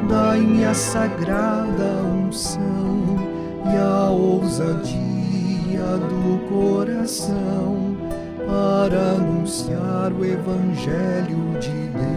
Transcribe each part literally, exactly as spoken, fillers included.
dai-me a sagrada unção e a ousadia do coração para anunciar o Evangelho de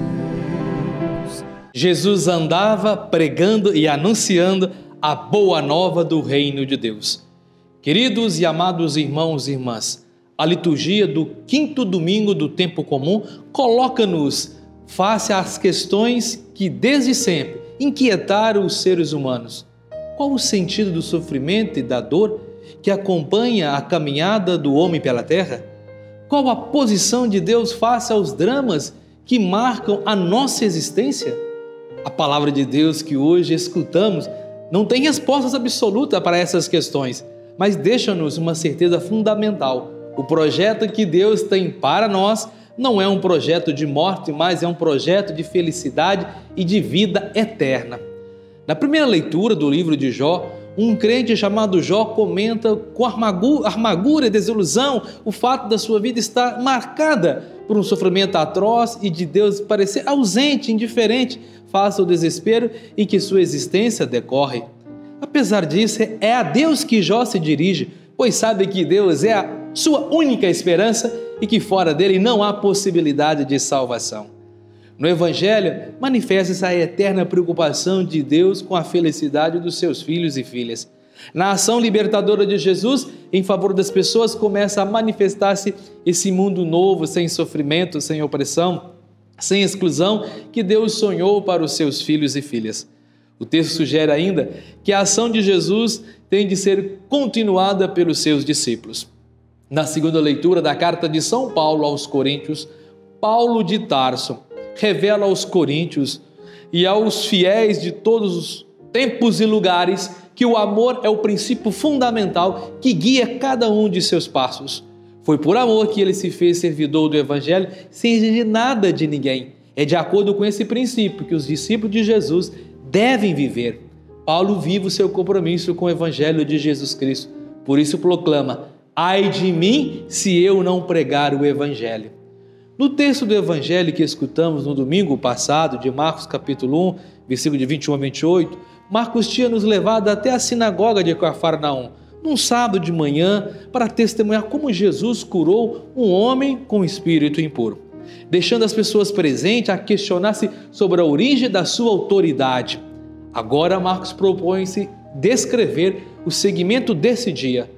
Deus. Jesus andava pregando e anunciando a boa nova do reino de Deus. Queridos e amados irmãos e irmãs, a liturgia do quinto domingo do tempo comum coloca-nos face às questões que desde sempre inquietaram os seres humanos. Qual o sentido do sofrimento e da dor que acompanha a caminhada do homem pela terra? Qual a posição de Deus face aos dramas que marcam a nossa existência? A palavra de Deus que hoje escutamos não tem respostas absolutas para essas questões, mas deixa-nos uma certeza fundamental. O projeto que Deus tem para nós não é um projeto de morte, mas é um projeto de felicidade e de vida eterna. Na primeira leitura do livro de Jó, um crente chamado Jó comenta com amargura e desilusão o fato da sua vida estar marcada por um sofrimento atroz e de Deus parecer ausente, indiferente face ao desespero em que sua existência decorre. Apesar disso, é a Deus que Jó se dirige, pois sabe que Deus é a sua única esperança e que fora dele não há possibilidade de salvação. No Evangelho, manifesta-se a eterna preocupação de Deus com a felicidade dos seus filhos e filhas. Na ação libertadora de Jesus, em favor das pessoas, começa a manifestar-se esse mundo novo, sem sofrimento, sem opressão, sem exclusão, que Deus sonhou para os seus filhos e filhas. O texto sugere ainda que a ação de Jesus tem de ser continuada pelos seus discípulos. Na segunda leitura da carta de São Paulo aos Coríntios, Paulo de Tarso revela aos coríntios e aos fiéis de todos os tempos e lugares que o amor é o princípio fundamental que guia cada um de seus passos. Foi por amor que ele se fez servidor do Evangelho sem exigir nada de ninguém. É de acordo com esse princípio que os discípulos de Jesus devem viver. Paulo vive o seu compromisso com o Evangelho de Jesus Cristo. Por isso proclama: ai de mim se eu não pregar o Evangelho. No texto do Evangelho que escutamos no domingo passado, de Marcos capítulo um, versículo de vinte e um a vinte e oito, Marcos tinha nos levado até a sinagoga de Cafarnaum, num sábado de manhã, para testemunhar como Jesus curou um homem com espírito impuro, deixando as pessoas presentes a questionar-se sobre a origem da sua autoridade. Agora Marcos propõe-se descrever o segmento desse dia.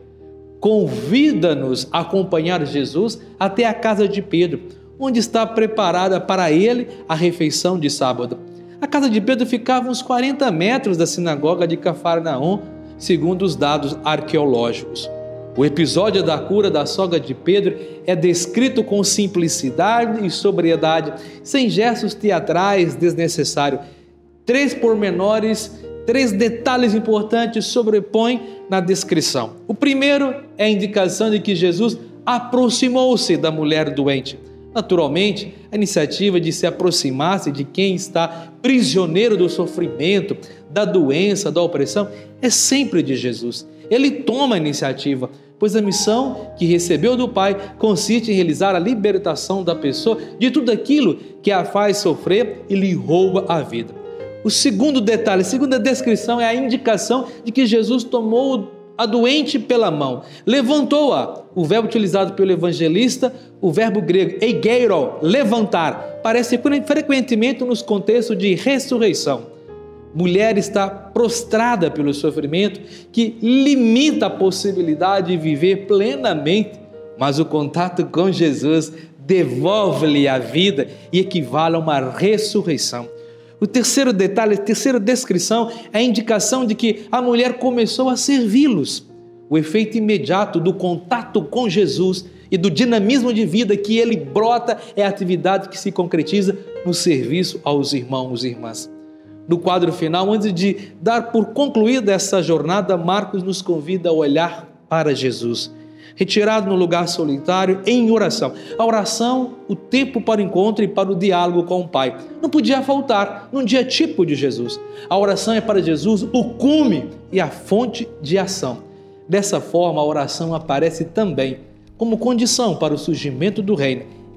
Convida-nos a acompanhar Jesus até a casa de Pedro, onde está preparada para ele a refeição de sábado. A casa de Pedro ficava uns quarenta metros da sinagoga de Cafarnaum, segundo os dados arqueológicos. O episódio da cura da sogra de Pedro é descrito com simplicidade e sobriedade, sem gestos teatrais desnecessários. Três pormenores, três detalhes importantes sobrepõem na descrição. O primeiro é a indicação de que Jesus aproximou-se da mulher doente. Naturalmente, a iniciativa de se aproximar-se de quem está prisioneiro do sofrimento, da doença, da opressão, é sempre de Jesus. Ele toma a iniciativa, pois a missão que recebeu do Pai consiste em realizar a libertação da pessoa de tudo aquilo que a faz sofrer e lhe rouba a vida. O segundo detalhe, a segunda descrição é a indicação de que Jesus tomou a doente pela mão, levantou-a. O verbo utilizado pelo evangelista, o verbo grego eigeiro, levantar, parece frequentemente nos contextos de ressurreição. Mulher está prostrada pelo sofrimento que limita a possibilidade de viver plenamente, mas o contato com Jesus devolve-lhe a vida e equivale a uma ressurreição. O terceiro detalhe, a terceira descrição é a indicação de que a mulher começou a servi-los. O efeito imediato do contato com Jesus e do dinamismo de vida que ele brota é a atividade que se concretiza no serviço aos irmãos e irmãs. No quadro final, antes de dar por concluída essa jornada, Marcos nos convida a olhar para Jesus, retirado no lugar solitário em oração. A oração, o tempo para o encontro e para o diálogo com o Pai. Não podia faltar num dia típico de Jesus. A oração é para Jesus o cume e a fonte de ação. Dessa forma, a oração aparece também como condição para o surgimento do reino.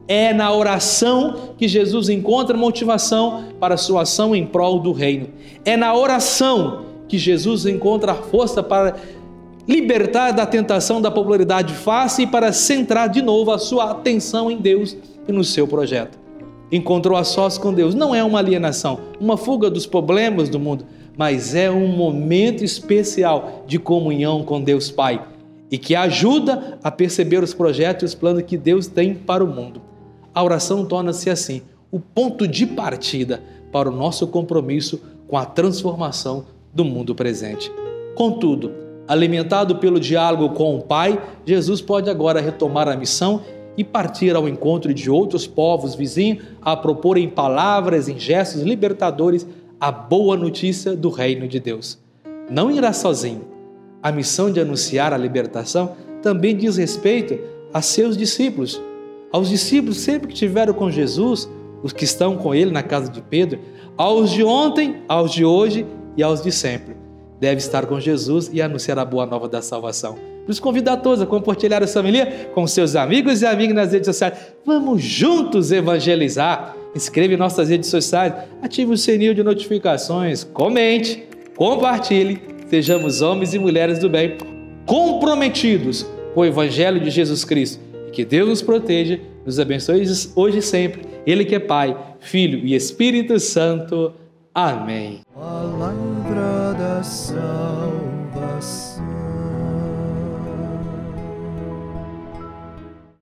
É na oração que Jesus encontra motivação para a sua ação em prol do reino. É na oração que Jesus encontra a força para libertar da tentação da popularidade fácil e para centrar de novo a sua atenção em Deus e no seu projeto. Encontrou a sós com Deus. Não é uma alienação, uma fuga dos problemas do mundo, mas é um momento especial de comunhão com Deus Pai e que ajuda a perceber os projetos e os planos que Deus tem para o mundo. A oração torna-se assim o ponto de partida para o nosso compromisso com a transformação do mundo presente. Contudo, alimentado pelo diálogo com o Pai, Jesus pode agora retomar a missão e partir ao encontro de outros povos vizinhos a propor em palavras, em gestos libertadores, a boa notícia do reino de Deus. Não irá sozinho. A missão de anunciar a libertação também diz respeito a seus discípulos. Aos discípulos sempre que estiveram com Jesus, os que estão com ele na casa de Pedro, aos de ontem, aos de hoje e aos de sempre. Deve estar com Jesus e anunciar a boa nova da salvação. Nos convido a todos a compartilhar essa homilia com seus amigos e amigas nas redes sociais. Vamos juntos evangelizar. Inscreva em nossas redes sociais, ative o sininho de notificações, comente, compartilhe. Sejamos homens e mulheres do bem, comprometidos com o Evangelho de Jesus Cristo. Que Deus nos proteja, nos abençoe hoje e sempre. Ele que é Pai, Filho e Espírito Santo. Amém. Palavra da salvação.